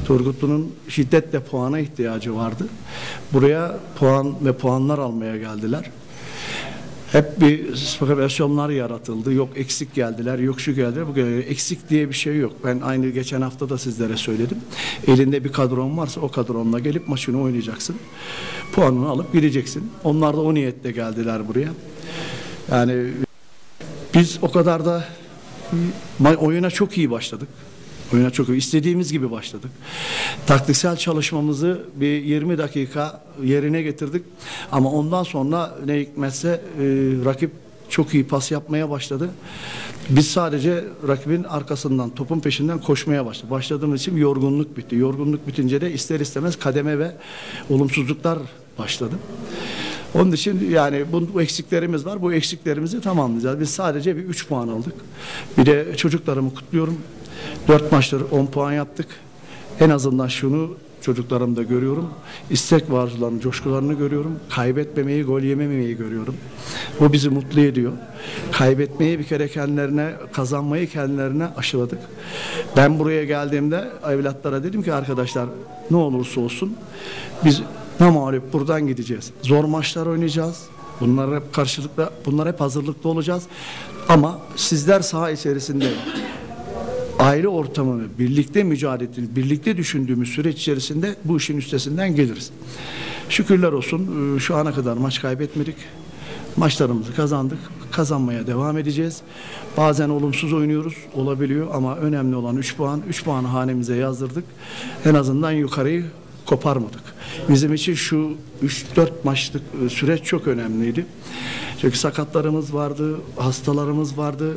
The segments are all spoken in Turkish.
Turgutlu'nun şiddetle puana ihtiyacı vardı. Buraya puan ve puanlar almaya geldiler. Hep bir spekülasyonlar yaratıldı. Yok eksik geldiler, yok şu geldiler. Bu eksik diye bir şey yok. Ben aynı geçen hafta da sizlere söyledim. Elinde bir kadron varsa o kadronla gelip maçını oynayacaksın. Puanını alıp gideceksin. Onlar da o niyetle geldiler buraya. Yani biz o kadar da oyuna çok iyi başladık. Oyuna çok iyi, istediğimiz gibi başladık. Taktiksel çalışmamızı bir 20 dakika yerine getirdik. Ama ondan sonra ne hikmetse rakip çok iyi pas yapmaya başladı. Biz sadece rakibin arkasından, topun peşinden koşmaya başladık. Başladığımız için yorgunluk bitti. Yorgunluk bitince de ister istemez kademe ve olumsuzluklar başladı. Onun için yani bu eksiklerimiz var. Bu eksiklerimizi tamamlayacağız. Biz sadece bir 3 puan aldık. Bir de çocuklarımı kutluyorum. 4 maçtır 10 puan yaptık. En azından şunu çocuklarımda görüyorum. İstek ve arzularını, coşkularını görüyorum. Kaybetmemeyi, gol yememeyi görüyorum. O bizi mutlu ediyor. Kaybetmeyi bir kere kendilerine, kazanmayı kendilerine aşıladık. Ben buraya geldiğimde evlatlara dedim ki arkadaşlar ne olursa olsun biz namağlup buradan gideceğiz. Zor maçlar oynayacağız. Bunlar hep karşılıklı, bunlar hep hazırlıklı olacağız. Ama sizler saha içerisinde aile ortamını birlikte mücadele ettiğimiz, birlikte düşündüğümüz süreç içerisinde bu işin üstesinden geliriz. Şükürler olsun şu ana kadar maç kaybetmedik. Maçlarımızı kazandık. Kazanmaya devam edeceğiz. Bazen olumsuz oynuyoruz. Olabiliyor ama önemli olan 3 puan. 3 puanı hanemize yazdırdık. En azından yukarıyı koparmadık. Bizim için şu 3-4 maçlık süreç çok önemliydi. Çünkü sakatlarımız vardı, hastalarımız vardı.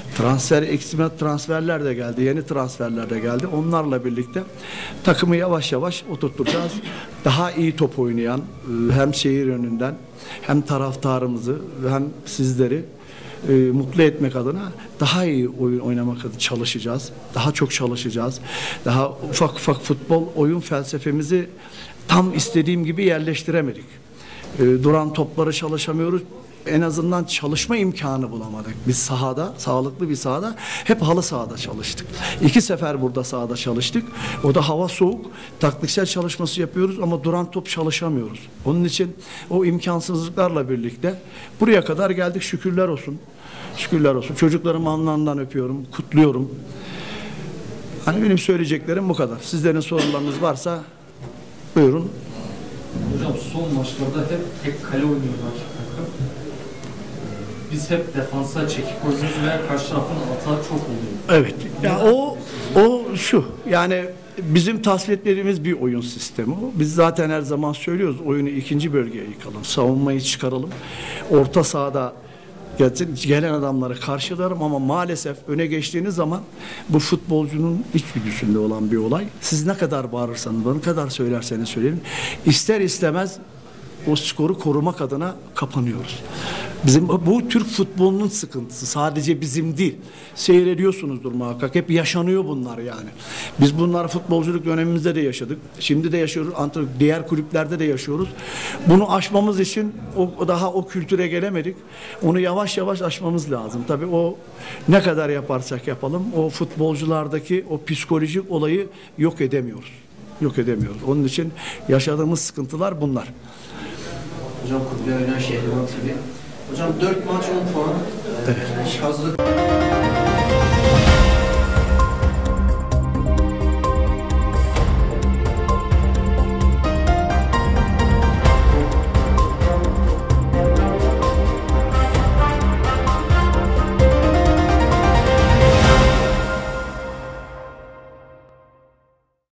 Transferler de geldi, yeni transferler de geldi. Onlarla birlikte takımı yavaş yavaş oturtacağız. Daha iyi top oynayan, hem şehir önünden hem taraftarımızı hem sizleri mutlu etmek adına daha iyi oyun oynamak adına çalışacağız. Daha çok çalışacağız. Daha ufak ufak futbol oyun felsefemizi tam istediğim gibi yerleştiremedik. Duran topları çalışamıyoruz. En azından çalışma imkanı bulamadık. Biz sahada, sağlıklı bir sahada hep halı sahada çalıştık. 2 sefer burada sahada çalıştık. O da hava soğuk. Taktiksel çalışması yapıyoruz ama duran top çalışamıyoruz. Onun için o imkansızlıklarla birlikte buraya kadar geldik. Şükürler olsun. Şükürler olsun. Çocuklarımı alnından öpüyorum, kutluyorum. Hani benim söyleyeceklerim bu kadar. Sizlerin sorularınız varsa buyurun. Hocam son maçlarda hep tek kale oynuyor rakip takım. Biz hep defansa çekip oynuyoruz ve karşı tarafın hata çok oluyor. Evet. Ya o şu. Yani bizim tasvip ettiğimiz bir oyun sistemi o. Biz zaten her zaman söylüyoruz. Oyunu ikinci bölgeye yıkalım. Savunmayı çıkaralım. Orta sahada gelen adamları karşılarım ama maalesef öne geçtiğiniz zaman bu futbolcunun içgüdüsünde olan bir olay. Siz ne kadar bağırırsanız, ne kadar söylerseniz söyleyin. İster istemez o skoru korumak adına kapanıyoruz. Bizim bu Türk futbolunun sıkıntısı. Sadece bizim değil. Seyrediyorsunuzdur muhakkak. Hep yaşanıyor bunlar yani. Biz bunları futbolculuk dönemimizde de yaşadık. Şimdi de yaşıyoruz. Diğer kulüplerde de yaşıyoruz. Bunu aşmamız için daha o kültüre gelemedik. Onu yavaş yavaş aşmamız lazım. Tabii o ne kadar yaparsak yapalım o futbolculardaki o psikolojik olayı yok edemiyoruz. Yok edemiyoruz. Onun için yaşadığımız sıkıntılar bunlar. Hocam Kubilay Oynan Şehriban TV. Hocam 4 maç 10 puan. Evet. Hazırlık.